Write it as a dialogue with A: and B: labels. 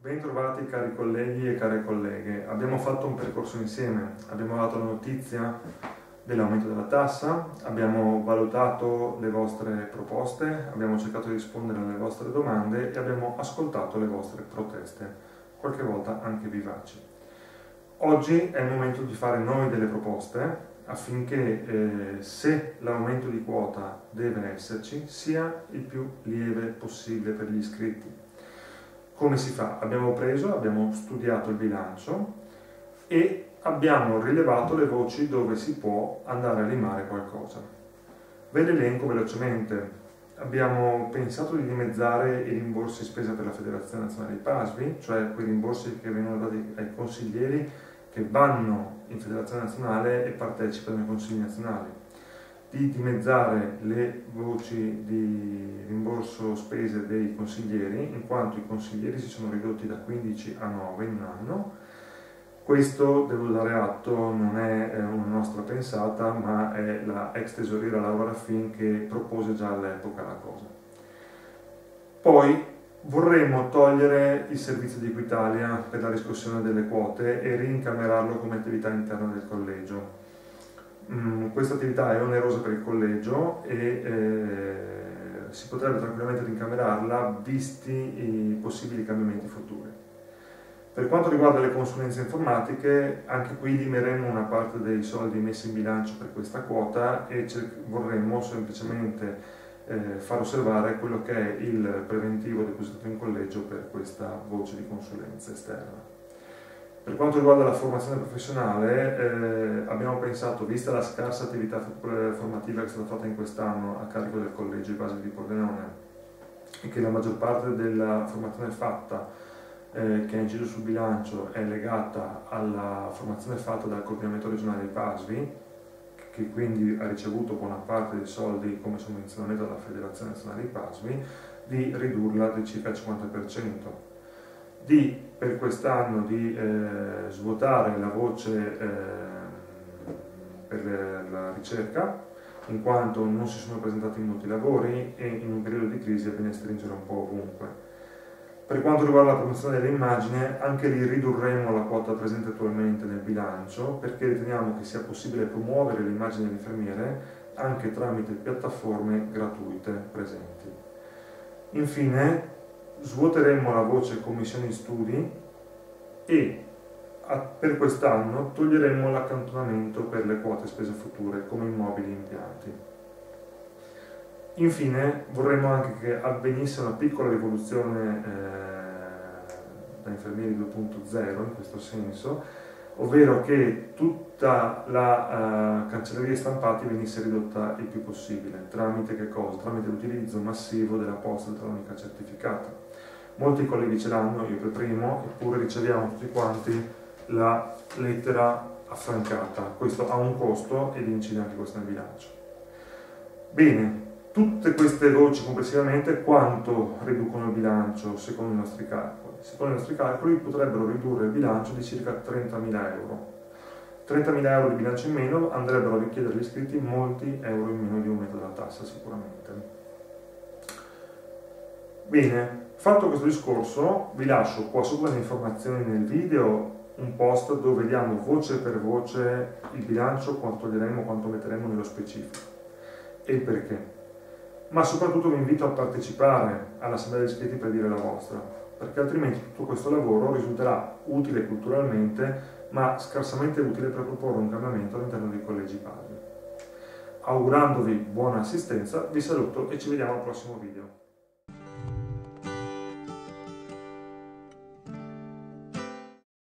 A: Bentrovati cari colleghi e care colleghe. Abbiamo fatto un percorso insieme, abbiamo dato la notizia dell'aumento della tassa, abbiamo valutato le vostre proposte, abbiamo cercato di rispondere alle vostre domande e abbiamo ascoltato le vostre proteste, qualche volta anche vivaci. Oggi è il momento di fare noi delle proposte affinché se l'aumento di quota deve esserci sia il più lieve possibile per gli iscritti. Come si fa? Abbiamo studiato il bilancio e abbiamo rilevato le voci dove si può andare a limare qualcosa. Ve l'elenco velocemente. Abbiamo pensato di dimezzare i rimborsi spesa per la Federazione Nazionale dei PASV, cioè quei rimborsi che vengono dati ai consiglieri che vanno in Federazione Nazionale e partecipano ai consigli nazionali. Di dimezzare le voci di rimborso spese dei consiglieri, in quanto i consiglieri si sono ridotti da 15 a 9 in un anno. Questo, devo dare atto, non è una nostra pensata, ma è la ex tesoriera Laura Raffin che propose già all'epoca la cosa. Poi vorremmo togliere il servizio di Equitalia per la riscossione delle quote e rincamerarlo come attività interna del collegio. Questa attività è onerosa per il collegio e si potrebbe tranquillamente rincamerarla visti i possibili cambiamenti futuri. Per quanto riguarda le consulenze informatiche, anche qui limeremo una parte dei soldi messi in bilancio per questa quota e vorremmo semplicemente far osservare quello che è il preventivo depositato in collegio per questa voce di consulenza esterna. Per quanto riguarda la formazione professionale, abbiamo pensato, vista la scarsa attività formativa che è stata fatta in quest'anno a carico del collegio di base di Pordenone e che la maggior parte della formazione fatta che ha inciso sul bilancio è legata alla formazione fatta dal coordinamento regionale dei PASV, che quindi ha ricevuto buona parte dei soldi come sovvenzionamento dalla Federazione Nazionale dei PASV, di ridurla di circa il 50%. Per quest'anno di svuotare la voce per la ricerca, in quanto non si sono presentati molti lavori e in un periodo di crisi è bene stringere un po' ovunque. Per quanto riguarda la promozione dell'immagine, anche lì ridurremo la quota presente attualmente nel bilancio perché riteniamo che sia possibile promuovere l'immagine dell'infermiere anche tramite piattaforme gratuite presenti. Infine, svuoteremo la voce commissioni studi e per quest'anno toglieremo l'accantonamento per le quote spese future come immobili e impianti. Infine vorremmo anche che avvenisse una piccola rivoluzione da infermieri 2.0 in questo senso, ovvero che tutta la cancelleria stampati venisse ridotta il più possibile. Tramite che cosa? Tramite l'utilizzo massivo della posta elettronica certificata. Molti colleghi ce l'hanno, io per primo, eppure riceviamo tutti quanti la lettera affrancata. Questo ha un costo ed incide anche questo nel bilancio. Bene, tutte queste voci complessivamente quanto riducono il bilancio secondo i nostri calcoli? Secondo i nostri calcoli potrebbero ridurre il bilancio di circa 30.000 euro. 30.000 euro di bilancio in meno andrebbero a richiedere agli iscritti molti euro in meno di aumento della tassa sicuramente. Bene, fatto questo discorso vi lascio qua sopra le informazioni nel video un post dove vediamo voce per voce il bilancio, quanto toglieremo, quanto metteremo nello specifico e il perché. Ma soprattutto vi invito a partecipare all'assemblea degli iscritti per dire la vostra, perché altrimenti tutto questo lavoro risulterà utile culturalmente, ma scarsamente utile per proporre un cambiamento all'interno dei collegi PASV. Augurandovi buona assistenza, vi saluto e ci vediamo al prossimo video.